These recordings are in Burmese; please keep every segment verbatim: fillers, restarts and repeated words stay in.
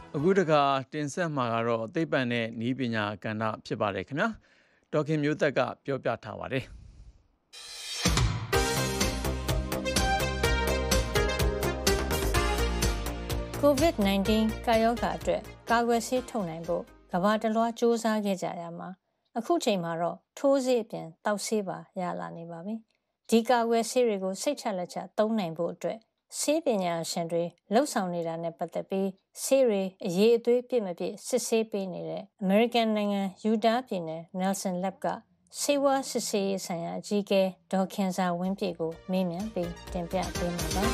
အခုတခါတင်ဆက်မှာကတော့သိပ္ပံနဲ့နည်းပညာကဏ္ဍဖြစ်ပါတယ်ခင်ဗျာဒေါက်ခင်မျိုးသက်ကပြောပြထားပါတယ်ကိုဗစ် ၁၉ ကာရောဂါအတွက်ကာကွယ်ဆေးထုတ်နိုင်ဖို့ကမ္ဘာတလွှားစူးစမ်းခဲ့ကြရမှာအခုချိန်မှာတော့ထိုးဆေးအပြင်တောက်ဆေးပါရလာနေပါပြီဒီကာကွယ်ဆေးတွေကိုစိတ်ချလက်ချသုံးနိုင်ဖို့အတွက်ဆေးပညာရှင်တွေလှုပ်ဆောင်နေတာနဲ့ပတ်သက်ပြီးဆေးတွေအရေးအသွေးပြည့်မပြည့်စစ်ဆေးပေးနေတဲ့အမေရိကန်နိုင်ငံယူတားပြည်နယ် Nelson Lab ကဆေးဝါးစစ်ဆေးရေးဆိုင်ရာအကြီးအကဲဒေါ်ခင်စာဝင်းပြည့်ကိုမေးမြန်းပြီးတင်ပြပေးမှာပါ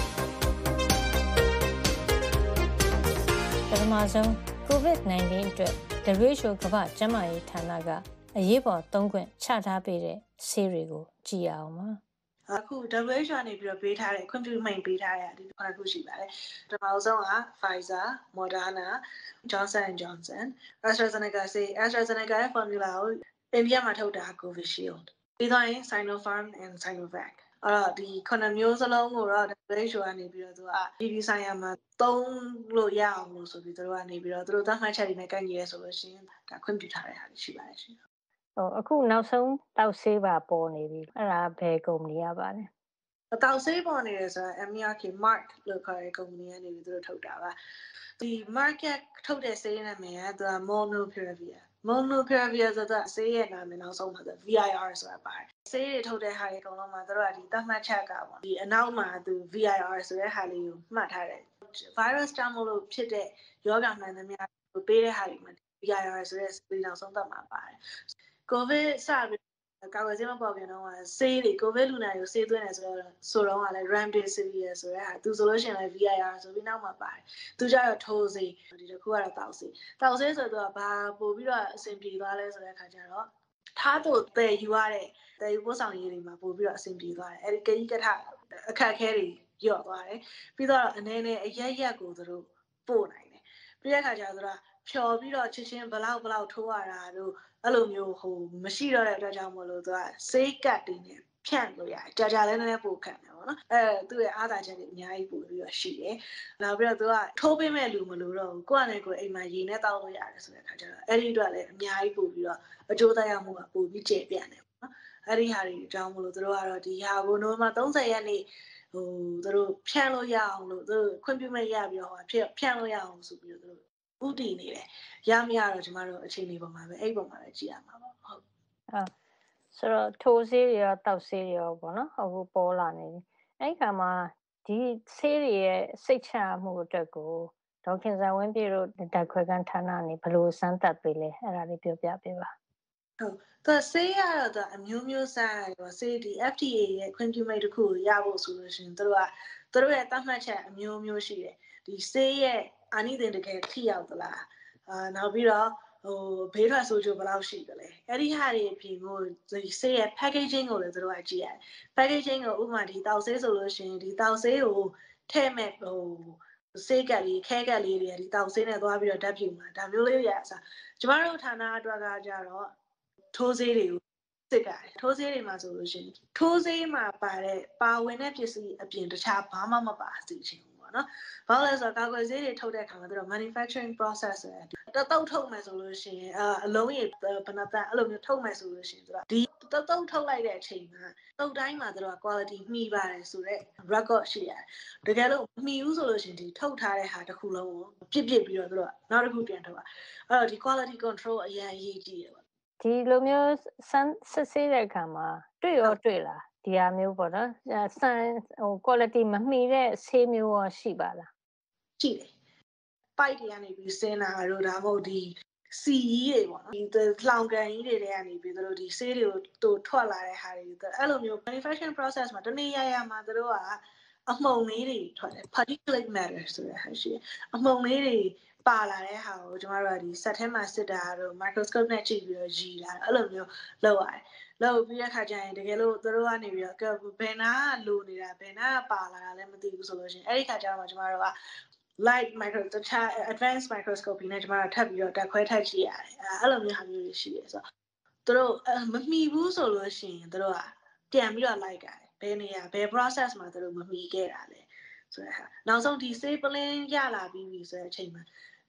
ပထမဆုံး ကိုဗစ် ၁၉ အတွက် W H O ကမ္ဘာ့ကျန်းမာရေးဌာနကအရေးပေါ်သုံးခွင့်ချထားပေးတဲ့ဆေးတွေကိုကြည့်အောင်ပါအခု W H O ကနေပြီးတော့ပေးထားတဲ့ခွင့်ပြုမိန့်ပေးထားတဲ့ဒီခုခုရှိပါတယ်ပထမဆုံးက Pfizer, Moderna, Johnson and Johnson, AstraZeneca ဆေး AstraZeneca ရဲ့ formula ကိုအိန္ဒိယမှာထုတ်တာ Covishield ပြီးတော့ Sinopharm and Sinovac အဲ့တော့ဒီခုနှစ်မျိုးစလုံးကိုတော့ W H O ကနေပြီးတော့သူကဒီဒီဆိုင်ရာမှာသုံးလို့ရအောင်လို့ဆိုပြီးသူတို့ကနေပြီးတော့သူတို့သတ်မှတ်ချက်တွေနဲ့ကိုက်ညီရဲဆိုလို့ရှိရင်ဒါခွင့်ပြုထားတဲ့ဟာရှိပါတယ်ရှင်ဟိုအခုနောက်ဆုံးတောက်ဆေးပါပေါ်နေပြီအဲ့ဒါဘယ်ကုမ္ပဏီရပါလဲတောက်ဆေးပေါ်နေတယ်ဆိုတာ M R K Mark လို့ခေါ်တဲ့ကုမ္ပဏီကနေပြီးသူတို့ထုတ်တာပါဒီ market ထုတ်တဲ့ဆေးနာမည်ကသူက Molnupiravir Molnupiravir ဆိုတာဆေးရဲ့နာမည်နောက်ဆုံးမှာ V I R ဆိုတာပါတယ်ဆေးတွေထုတ်တဲ့ဟာတွေအကုန်လုံးမှာသူတို့ကဒီသတ်မှတ်ချက်ကပေါ့ဒီအနောက်မှာသူ V I R ဆိုတဲ့ဟာလေးကိုမှတ်ထားတယ် virus ကြောင့်မလို့ဖြစ်တဲ့ရောဂါမှန်သမျှကိုပေးတဲ့ဟာတွေမှာ V I R ဆိုတဲ့ဆေးနောက်ဆုံးသတ်မှတ်ပါတယ်ကိုဗစ်စပြီးကာကွယ်ဆေးမပေါ်ခင်တော့ဆေးတွေကိုဗစ်လူနာတွေကိုဆေးသွင်းတယ်ဆိုတော့ဆိုတော့ကလည်း Remdesivir ဆိုတဲ့ဟာသူဆိုလို့ရှိရင်လည်း V I R ဆိုပြီးနောက်မှာပါတယ်သူကြတော့ထိုးဆေးဒီတစ်ခုကတော့တောက်ဆေးတောက်ဆေးဆိုတော့ဘာပို့ပြီးတော့အဆင်ပြေသွားလဲဆိုတဲ့အခါကျတော့ထားသူတည်ယူရတဲ့တည်ယူပို့ဆောင်ရေးတွေမှာပို့ပြီးတော့အဆင်ပြေသွားတယ်အဲဒီကိန်းကထအခက်အခဲတွေညော့သွားတယ်ပြီးတော့အနေနဲ့အရက်ရက်ကိုသူတို့ပို့နိုင်တယ်ပြီးတဲ့အခါကျတော့ဖြော်ပြီးတော့ချင်းချင်းဘလောက်ဘလောက်ထိုးရတာတို့အဲ့လိုမျိုးဟိုမရှိတော့တဲ့အတွက်ကြောင့်မလို့သူကဆေးကတ်တွေနဲ့ဖြန့်လို့ရတယ်ကြာကြာလည်းနည်းနည်းပို့ခံတယ်ပေါ့နော်အဲသူ့ရဲ့အားသာချက်တွေအများကြီးပို့ပြီးတော့ရှိတယ်နောက်ပြီးတော့သူကထိုးပေးမဲ့လူမလို့တော့ကိုယ့်အနေကိုအိမ်မှာရေနဲ့တောက်လို့ရတယ်ဆိုတဲ့အခါကျတော့အဲ့ဒီအတွက်လည်းအများကြီးပို့ပြီးတော့အကျိုးသက်ရောက်မှုကပိုပြီးကျေပြန့်တယ်ပေါ့နော်အဲ့ဒီဟာတွေအကြောင်းမလို့သူတို့ကတော့ဒီဟာကိုနိုဝင်ဘာ၃၀ရက်နေ့ဟိုသူတို့ဖြန့်လို့ရအောင်လို့သူတို့ခွင့်ပြုမဲ့ရပြီးတော့ဟိုဖြန့်ဖြန့်လို့ရအောင်ဆိုပြီးတော့သူတို့ဥတည်နေတယ်ရမရတော့ကျမတို့အခြေအနေပေါ်မှာပဲအဲ့ပုံမှာပဲကြည့်ရမှာပေါ့ဟုတ်အာဆိုတော့ထိုးဆေးတွေရောတောက်ဆေးတွေရောပေါ့နော်အခုပေါ်လာနေပြီအဲ့ခါမှာဒီဆေးတွေရဲ့စိတ်ချမှုအတွက်ကိုဒေါက်ခင်စာဝင်းပြေတို့တက်ခွဲကန်ဌာနနေဘယ်လိုစမ်းသပ်ပေးလဲအဲ့ဒါလေးပြောပြပေးပါဟုတ်သူဆေးရတော့အမျိုးမျိုးစားရောဆေးဒီ F D A ရဲ့ခွင့်ပြုမိန့်တစ်ခုကိုရဖို့ဆိုလို့ရှိရင်သူတို့ကသူတို့ရဲ့သတ်မှတ်ချက်အမျိုးမျိုးရှိတယ်ဒီဆေးရဲ့အာနိသင်တကယ်ထိရောက်သလားအာနောက်ပြီးတော့ဟိုဘေးထွက်ဆိုးကျိုးဘယ်လောက်ရှိသလဲအဲ့ဒီဟာတွေအပြင်ကိုဒီဆေးရဲ့ packaging ကိုလည်းသူတို့ကကြည့်ရတယ် packaging ကိုဥပမာဒီတောက်ဆေးဆိုလို့ရှိရင်ဒီတောက်ဆေးကိုထည့်မဲ့ဟိုဆေးကလေးခဲကလေးတွေဒီတောက်ဆေးနဲ့သွားပြီးတော့ဓာတ်ပြုမှာဒါမျိုးလေးတွေအစားကျမတို့ဌာနအတွက်ကကြတော့ထိုးဆေးတွေကိုစစ်ကြတယ်ထိုးဆေးတွေမှာဆိုလို့ရှိရင်ထိုးဆေးမှာပါတဲ့ပါဝင်တဲ့ပစ္စည်းအပြင်တခြားဘာမှမပါစေချင်ဘူးပေါ့နော်။ဘာလို့လဲဆိုတော့ကာကွယ်ဆေးတွေထုတ်တဲ့အခါမှာသူတို့ manufacturing process ဆိုတဲ့တတုပ်ထုတ်မယ်ဆိုလို့ရှိရင်အလုံးရေဘယ်နှတန်းအဲ့လိုမျိုးထုတ်မယ်ဆိုလို့ရှိရင်သူကဒီတတုပ်ထုတ်လိုက်တဲ့အချိန်မှာတုပ်တိုင်းမှာသူတို့က quality မှီပါတယ်ဆိုတော့ record ရှိရတယ်။တကယ်လို့မှီဘူးဆိုလို့ရှိရင်ဒီထုတ်ထားတဲ့ဟာတစ်ခုလုံးကိုပြစ်ပြစ်ပြီးတော့သူတို့ကနောက်တစ်ခုပြန်ထုတ်တာ။အဲ့တော့ဒီ quality control အရင်အရေးကြီးတယ်ပေါ့ဒီလိုမျိုးစမ်းစစ်ဆေးတဲ့အခါမှာတွေ့ရောတွေ့လားဒီဟာမျိုးပေါ့နော်စမ်းဟို quality မမှီတဲ့ဆေးမျိုးရောရှိပါလားရှိတယ်ပိုက်တွေကနေပြီးစင်းတာတို့ဒါမှမဟုတ်ဒီစီကြီးတွေပေါ့နော်ဒီလောင်ကန်ကြီးတွေတွေကနေပြီးတို့ဒီဆေးတွေကိုတူထွက်လာတဲ့ဟာတွေအဲ့လိုမျိုး manufacturing process မှာတနေ့ရရမှာတို့ကအမှုံလေးတွေထွက်တယ် particulate matter ဆိုတဲ့ဟာရှိတယ်အမှုံလေးတွေပါလာတဲ့ဟာကိုကျမတို့ကဒီ set ထဲမှာစစ်တာတို့ microscope နဲ့ကြည့်ပြီးတော့ရည်လာအဲ့လိုမျိုးလုပ်ရတယ်လုပ်ပြီးတဲ့ခါကျရင်တကယ်လို့တို့ကနေပြီးတော့ဘယ်နာကလိုနေတာဘယ်နာကပါလာတာလည်းမသိဘူးဆိုလို့ရှိရင်အဲ့ဒီခါကျတော့ကျမတို့က light micro တခြား advanced microscopy နဲ့ကျမတို့ထပ်ပြီးတော့တက်ခွဲထပ်ကြည့်ရတယ်အဲ့လိုမျိုးဟာမျိုးတွေရှိတယ်ဆိုတော့တို့မမီဘူးဆိုလို့ရှိရင်တို့ကပြန်ပြီးတော့လိုက်ကြတယ်ဘယ်နေရာဘယ် process မှာတို့မမီခဲ့တာလဲဆိုတဲ့ဟာနောက်ဆုံးဒီ safe plan ရလာပြီးပြီဆိုတဲ့အချိန်မှာ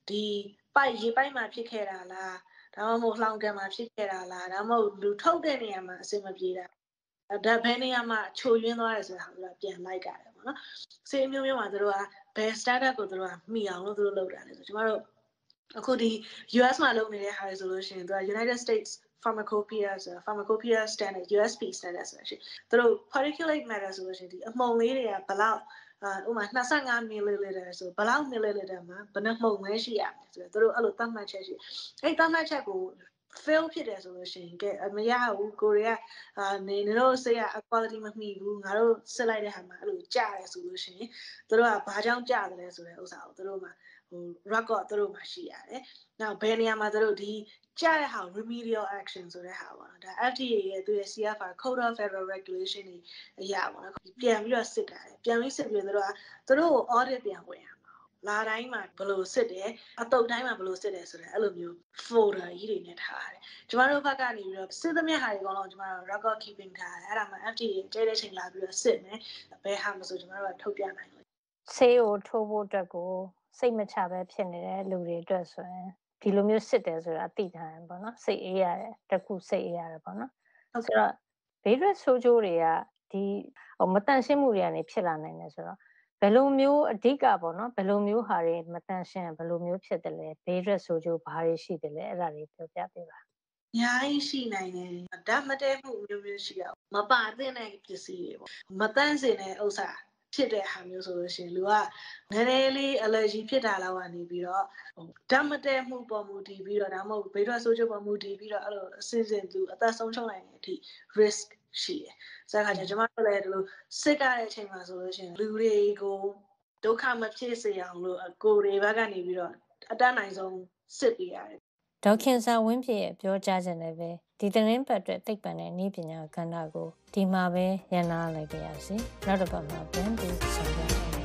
ဒီပိုက်ရေပိုက်မှာဖြစ်ခဲ့တာလားဒါမှမဟုတ်လောင်ကန်မှာဖြစ်ခဲ့တာလားဒါမှမဟုတ်လူထုတ်တဲ့နေရာမှာအဆင်မပြေတာဒါဘယ်နေရာမှာချိုယွင်းသွားတယ်ဆိုတာကိုပြန်လိုက်ကြတယ်ပေါ့နော်ဆေးမျိုးမျိုးမှာတို့ကဘယ် startup ကိုတို့ကမိအောင်လို့တို့လုပ်တာလဲဆိုကျွန်တော်တို့အခုဒီ U S မှာလုပ်နေတဲ့ဟာတွေဆိုလို့ရှိရင်တို့က United States Pharmacopoeia ဆို Pharmacopoeia standard U S P standard ဆိုရှင်တို့ particulate matter ဆိုလို့ရှိရင်ဒီအမှုန်လေးတွေကဘယ်လောက်ဥပမာtwenty-five milliliter ဆိုဘယ်လောက် milliliter မှာဘယ်နှမှုန်ပဲရှိရမယ်ဆိုတော့တို့အဲ့လိုသတ်မှတ်ချက်ရှိအဲ့သတ်မှတ်ချက်ကို fail ဖြစ်တယ်ဆိုလို့ရှိရင်ကဲမရဘူးကိုရီးယားအာနေတို့ဆေးရ quality မမှီဘူးငါတို့စစ်လိုက်တဲ့ဟာမှာအဲ့လိုကြားတယ်ဆိုလို့ရှိရင်တို့ကဘာကြောင့်ကြားတယ်လဲဆိုတဲ့ဥစ္စာကိုတို့မှာဟို record တို့မှာရှိရတယ်။နောက်ဘယ်နေရာမှာတို့ဒီကြားတဲ့ဟာ remedial action ဆိုတဲ့ဟာပါနော်။ဒါ F D A ရဲ့သူရဲ့ C F R Code of Federal Regulation တွေအရာပါနော်။ပြန်ပြီးတော့စစ်တာတယ်။ပြန်ပြီးစစ်ပြီးတို့ကတို့ကို audit ပြန်ဝင်ရမှာ။လာတိုင်းမှာဘယ်လိုစစ်တယ်အတုပ်တိုင်းမှာဘယ်လိုစစ်တယ်ဆိုတဲ့အဲ့လိုမျိုး folder ကြီးတွေနဲ့ထားရတယ်။ကျမတို့ဘက်ကနေပြီးတော့စစ်သမျှဟာတွေအကုန်လုံးကျမတို့ record keeping ထားတယ်။အဲ့ဒါမှ F D A ကျတဲ့ချိန်လာပြီးတော့စစ်မယ်။ဘယ်ဟာမှဆိုကျမတို့ကထုတ်ပြနိုင်တယ်။ဆေးကိုထိုးဖို့အတွက်ကိုစိတ်မချပဲဖြစ်နေတဲ့လူတွေအတွက်ဆိုရင်ဒီလိုမျိုးစစ်တယ်ဆိုတာသိထားရင်ပေါ့နော်စိတ်အေးရတယ်တခုစိတ်အေးရတယ်ပေါ့နော်ဆိုတော့ဘေးရက်ဆိုးကျိုးတွေကဒီဟိုမတန့်ရှင်းမှုတွေကနေဖြစ်လာနိုင်တယ်ဆိုတော့ဘယ်လိုမျိုးအဓိကပေါ့နော်ဘယ်လိုမျိုးဟာတွေမတန့်ရှင်းဘယ်လိုမျိုးဖြစ်တယ်လဲဘေးရက်ဆိုးကျိုးဘာတွေရှိတယ်လဲအဲ့ဒါတွေပြောပြပေးပါအများကြီးရှိနိုင်တယ်ဓာတ်မတည့်မှုမျိုးမျိုးရှိတာမပါသင့်တဲ့ပစ္စည်းတွေပေါ့မတန့်စင်တဲ့ဥစ္စာဖြစ်တဲ့ဟာမျိုးဆိုလို့ရှိရင်လူကနည်းနည်းလေး allergy ဖြစ်တာလောက်ကနေပြီးတော့ဓာတ်မတည့်မှုပေါ်မူတည်ပြီးတော့ဒါမှမဟုတ်ဘေးထွက်ဆိုးကျိုးပေါ်မူတည်ပြီးတော့အဲ့လိုအစစ်စစ်သူအသက်ဆုံးရှုံးနိုင်တဲ့အထိ risk ရှိတယ်။ဆိုတော့ကျွန်တော်တို့လည်းဒီလိုစစ်ကြတဲ့အချိန်မှာဆိုလို့ရှိရင်လူတွေကိုဒုက္ခမဖြစ်စေအောင်လို့ကိုယ်တွေဘက်ကနေပြီးတော့အတတ်နိုင်ဆုံးစစ်ပေးရတယ်ဒေါခင်စာဝင်းပြည့်ရဲ့ပြောကြားခြင်းလည်းပဲဒီသတင်းပတ်အတွက်သိပ္ပံနဲ့နည်းပညာကဏ္ဍကိုဒီမှာပဲရန်နာလိုက်ပါရစေနောက်တစ်ပတ်မှာပြန်ပြီးဆောင်ရွက်ပါမယ်